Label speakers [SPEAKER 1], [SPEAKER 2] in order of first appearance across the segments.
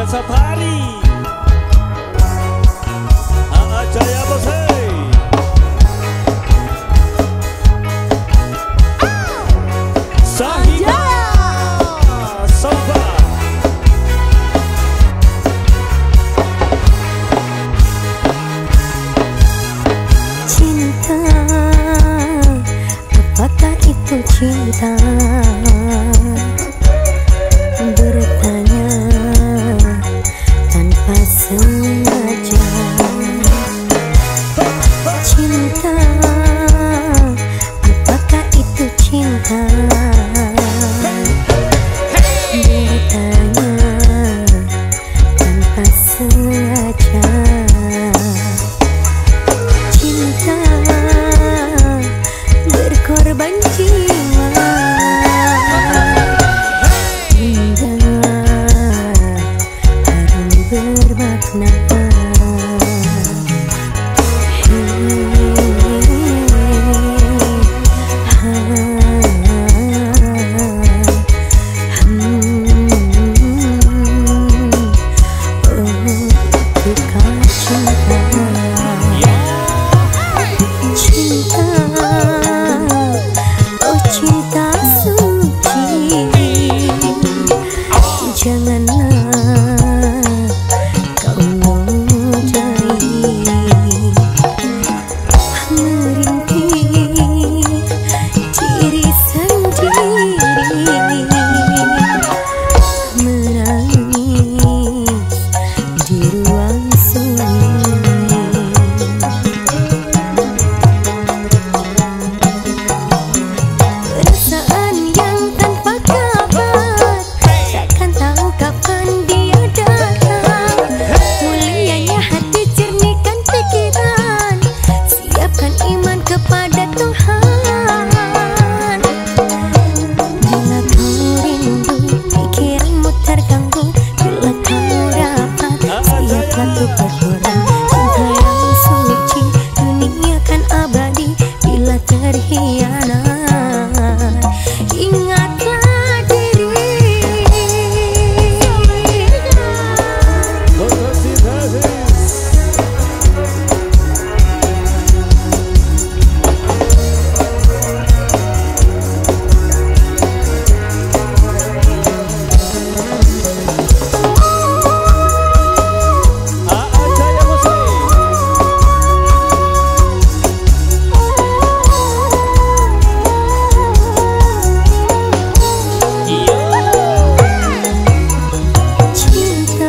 [SPEAKER 1] Safari Jaya Bos. Sahida Sofa.
[SPEAKER 2] Cinta, apakah itu cinta? Bertanya tanpa sengaja. Cinta, apakah itu cinta? Bertanya tanpa sengaja. Cinta, berkorban jiwa. Bermakna. Cinta, oh cinta suci, janganlah kau nodai, merintih diri sendiri, menangis di ruang sunyi. Perasaan yang tanpa kabar, takkan tahu kapan dia datang. Mulianya hati, jernihkan pikiran, siapkan iman kepada Tuhan. Bila kau rindu, pikiranmu terganggu. Bila kau dapat, siaplah untuk berkorban. Cinta yang suci, dunia kan abadi. Bila terhianat, ingatlah diri. Cinta,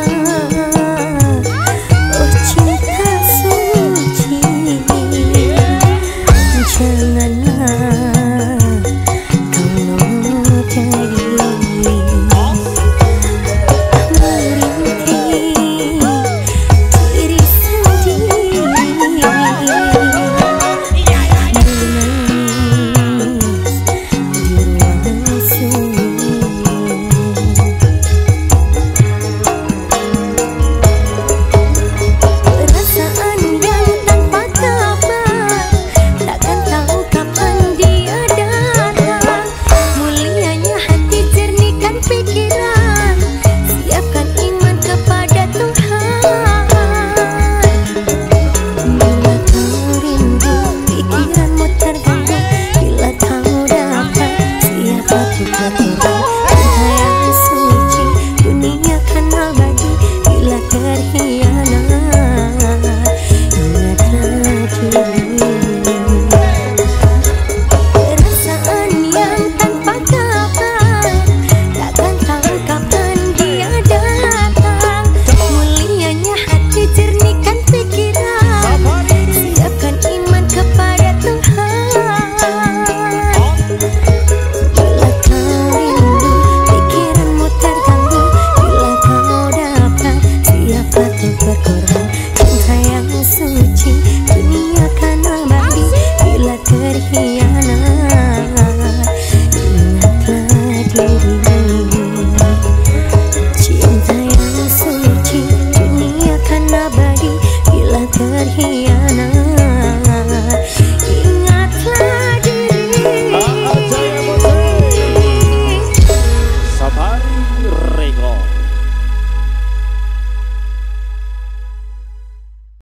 [SPEAKER 2] oh cinta suci, janganlah kau nodai, merintih diri sendiri, menangis di ruang sunyi. Perasaan yang tanpa kabar, takkan tahu kapan dia datang. Mulianya hati, jernihkan pikiran, siapkan iman kepada Tuhan. Bila kau rindu, pikiranmu terganggu. Bila kau dapat, siaplah untuk berkorban. Cinta yang suci, dunia kan abadi. Bila terhianat, ingatlah diri. Perasaan yang tanpa kabar, takkan tahu kapan dia datang. Mulianya hati, jernihkan pikiran, siapkan iman kepada Tuhan. Bila kau rindu, pikiranmu terganggu. Bila kau dapat, siaplah untuk berkorban. Cinta yang suci, dunia kan abadi. Bila terhianat, ingatlah diri. Cinta yang suci, dunia kan abadi. Bila terhianat, ingatlah diri.
[SPEAKER 1] Safari Record.